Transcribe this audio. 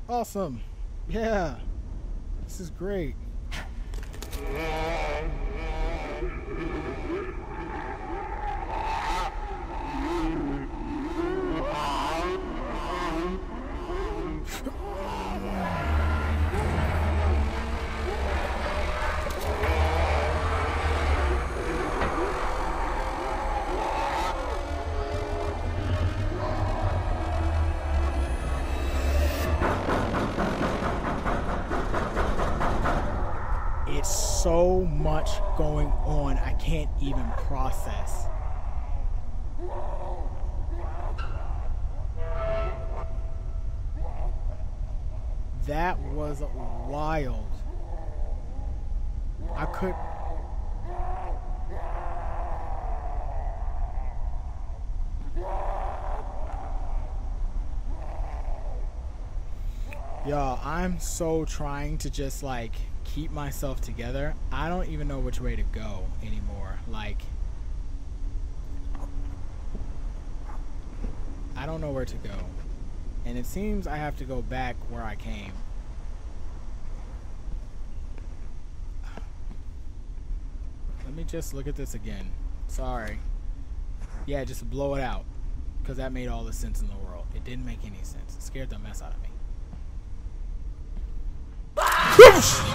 Awesome. Yeah. This is great. It's so much going on, I can't even process. That was wild. I could... Y'all, I'm so trying to just like keep myself together. I don't even know which way to go anymore. Like, I don't know where to go. And it seems I have to go back where I came. Let me just look at this again. Sorry. Yeah, just blow it out. Because that made all the sense in the world. It didn't make any sense. It scared the mess out of me. Whoosh!